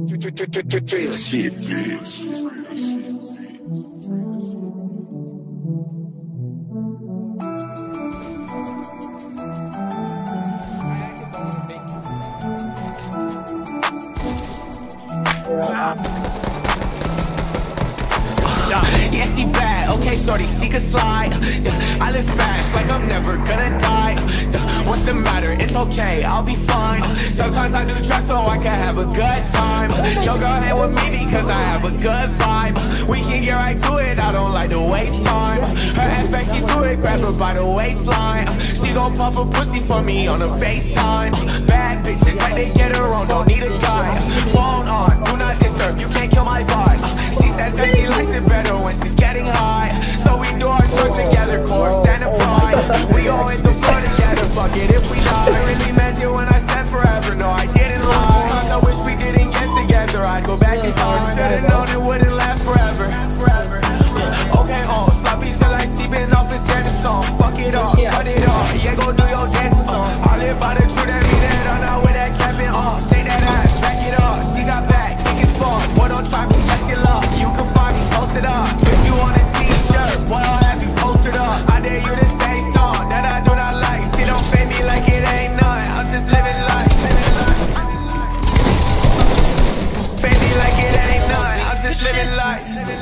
Shit, bitch. Yeah, she bad, okay, shorty, she can slide. I live fast, like I'm never gonna die. What's the matter? It's okay, I'll be fine. Sometimes I do try so I can have a good time. Yo, girl, hang with me because I have a good vibe. We can get right to it, I don't like to waste time. Her ass back, she threw it, grab her by the waistline. She gon' pump a pussy for me on a FaceTime. Bad bitch, it's like they get her on, don't need a guy. Phone on, do not disturb, you can't kill my vibe. She says that she likes it better when she's getting high. So we do our drugs together, corpse and a pride. We go hit the floor together, fuck it if we die. I really meant it when I said forever, no I didn't lie. Sometimes I wish we didn't get together, I'd go back in time. Should've known it wouldn't last forever. Okay, sloppy till I sleeping off and send a song. Fuck it off, cut it off, yeah go do your dancing song. I live by the truth, that mean that I'm not with that capping off. Say that ass, back it up, she got back, think it's fun. Boy don't try me, test your luck, you can find me posted up. If you want a t-shirt, boy I'll have you posted up. I dare you to say song that I do not like. She don't fade me like it ain't none, I'm just living life. Fade me like it ain't none, I'm just living life.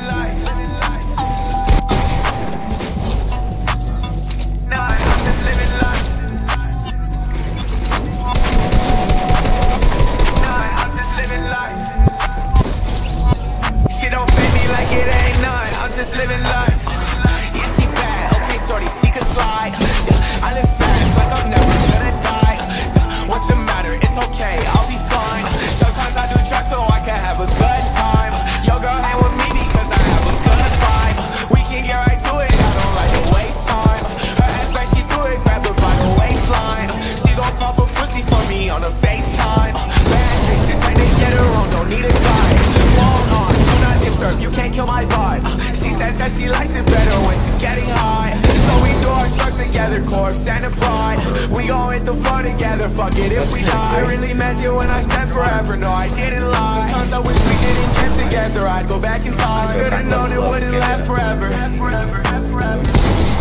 She don't fit me like it ain't none, I'm just living life. Yeah, she bad, okay, shorty, she can slide. I live fast, like I'm never gonna die. What's the matter? It's okay, I'll be fine. Sometimes I do try so I can have a good time. Yo, girl, hang with me because I have a good vibe. We can get right to it, I don't like to waste time. Her ass back, she threw it, grab her by the waistline. She gon' pump a pussy for me on a FaceTime. Bad bitch, it's like they get her on, don't need a guy. Phone on, do not disturb, you can't kill my vibe. She says that she likes it better when she's getting high. So we do our drugs together, corpse and a pride. We gon' hit the floor together, fuck it if we die. I really meant it when I said forever, no I didn't lie. Sometimes I wish we didn't get together, I'd go back in time. Should've known it wouldn't last forever.